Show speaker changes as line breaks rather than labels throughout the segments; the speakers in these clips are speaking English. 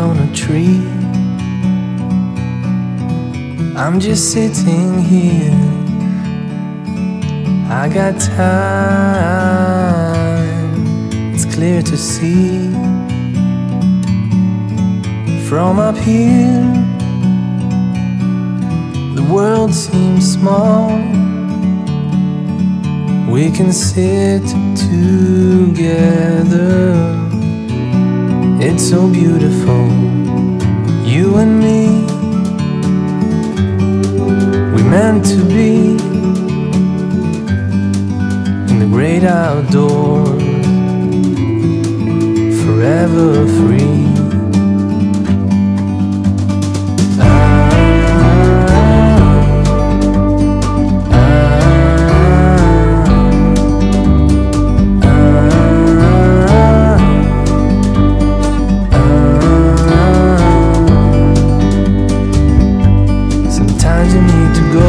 on a tree. I'm just sitting here, I got time, it's clear to see. From up here, the world seems small. We can sit together, it's so beautiful, you and me. We meant to be in the great outdoors, forever free. Sometimes you need to go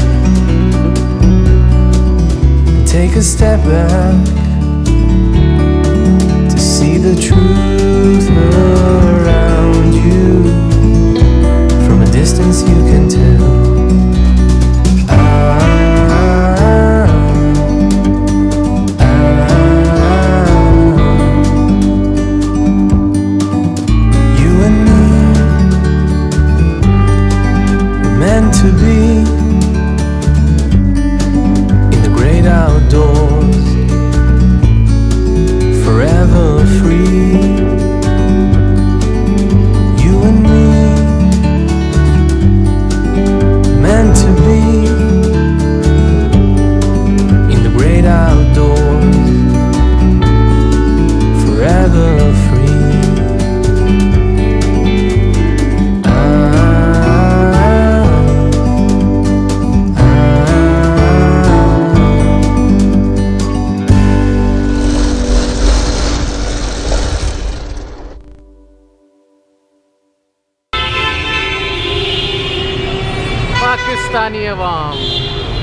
and take a step back to see the truth around you. From a distance you can tell. You and me were meant to be in the great outdoors, forever free. You and me, meant to be in the great outdoors, forever free.
Pakistani Awam